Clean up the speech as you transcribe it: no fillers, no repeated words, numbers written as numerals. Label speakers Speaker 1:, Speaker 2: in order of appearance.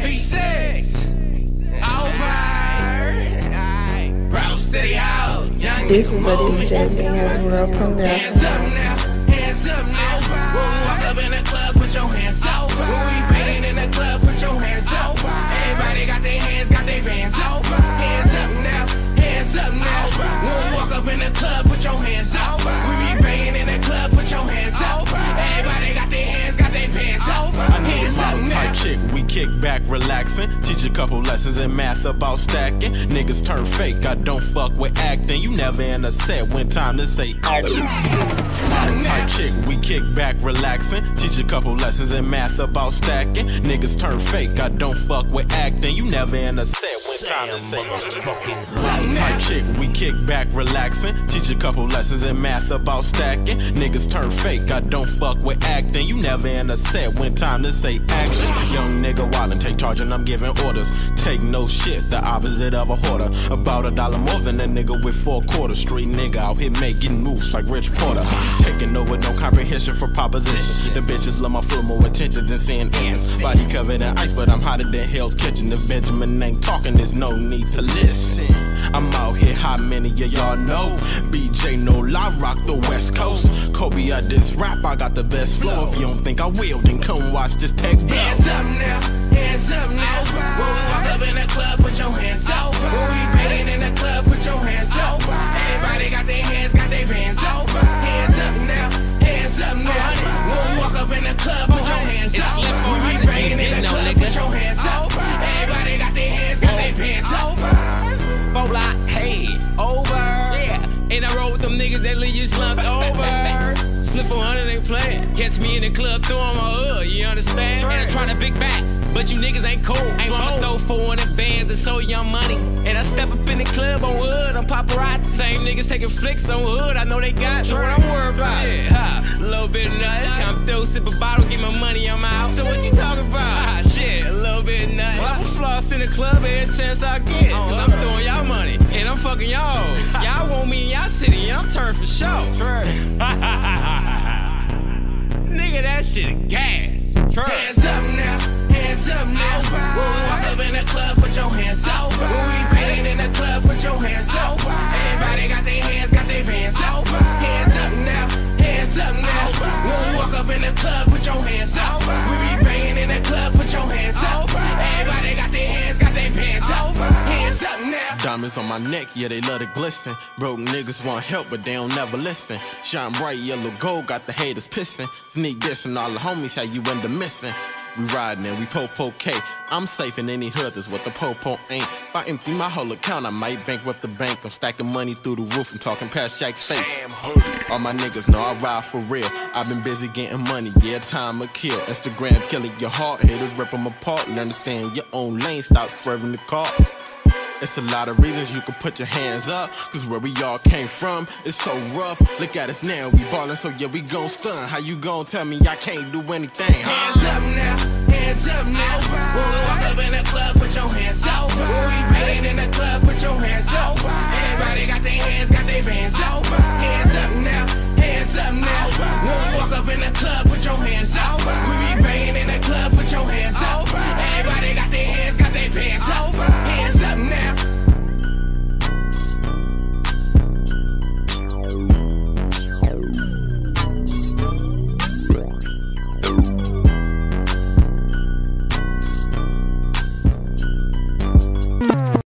Speaker 1: 36 over. Bro, steady out. Young
Speaker 2: This is a DJ Benz World Program.
Speaker 1: Hands up now, hands up now. When we walk up in the club, put your hands up. When we banging in the club, put your hands up. Everybody got their hands, got their bands up. Hands up now, hands up now. When we walk up in the club, put your hands up. We be banging in the club, put your hands up. Everybody got their hands, got their bands up. Hands up now.
Speaker 3: Type chick, we kick back, relaxing. Teach a couple lessons in math about stacking. Niggas turn fake, I don't fuck with acting. You never in a set when time to say action. Type chick, we kick back, relaxing. Teach a couple lessons in math about stacking. Niggas turn fake, I don't fuck with acting. You never in a set when time to say action. Type chick, we kick back, relaxing. Teach a couple lessons in math about stacking. Niggas turn fake, I don't fuck with acting. You never in a set when time to say action. Young nigga wildin', take charge and I'm giving orders. Take no shit, the opposite of a hoarder. About $1 more than a nigga with 4 quarters. Street nigga out here making moves like Rich Porter. Taking over, no comprehension for propositions. The bitches love my flow, more attention than seeing ants. Body covered in ice, but I'm hotter than Hell's Kitchen. If Benjamin ain't talking, there's no need to listen. I'm out here, how many of y'all know? BJ no lie, rock the West Coast. Kobe, I diss rap, I got the best flow. If you don't think I will, then come watch this tech blow.
Speaker 1: Hands up now, hands up now. When we walk up in the club, put your hands up. When we banging in the club, put your hands up. Everybody got their hands, got their bands up. Hands up now, hands up now. When we walk up in the club, put your hands up. We be banging in the club, put your hands up. Everybody got their hands, got their bands up.
Speaker 4: Block, hey, over. Yeah, and I roll with them niggas that leave you slumped over. Slip 400 ain't playing. Catch me in the club, throwing my hood, you understand? And I try to big back, but you niggas ain't cool. Ain't I'ma throw 400 bands and show y'all money. And I step up in the club on wood, I'm paparazzi. Same niggas taking flicks on hood, I know they got. So what I'm worried about? Shit, ha, a little bit of nuts. Come through, sip a bottle, get my money, I'm out. So what you talking about? Ah, shit, a little bit of nuts. Well, I'm floss in the club every chance I get. Cause I'm throwing y'all money, and I'm fucking y'all. Y'all want me in y'all city, and I'm turned for show. Nigga, that shit a gas.
Speaker 1: Hands up now, hands up now. When we walk up in the club, put your hands up. When we banging in the club, put your hands up. Everybody got their hands, got their bands up. Hands up now, hands up now. When we walk up in the club, put your hands up. We be banging in the club, put your hands up. Everybody got their hands, got their bands up. Hands up now.
Speaker 3: Diamonds on my neck, yeah, they love to glisten. Broke niggas want help, but they don't never listen. Shine bright yellow gold, got the haters pissing. Sneak this and all the homies, how you end up missing. We riding and we po-po K. I'm safe in any hood, that's what the po-po ain't. If I empty my whole account, I might bankrupt the bank. I'm stacking money through the roof, I'm talking past Jack's face. All my niggas know I ride for real. I've been busy getting money, yeah, time will kill. Instagram killing your heart, haters rip them apart. Learn to stay in your own lane, stop swerving the car. It's a lot of reasons you can put your hands up, cause where we all came from, it's so rough. Look at us now, we ballin', so yeah, we gon' stun. How you gon' tell me I can't do anything, huh?
Speaker 1: Hands up now, hands up now. When we walk up in the club, put your hands up. When we banging in the club, put your hands up. Everybody got their hands, got their bands up. Hands up now, hands up now. When we walk up in the club, put your hands up. We be banging in the club, put your hands up. Everybody got their hands, got their bands up. Hands up now.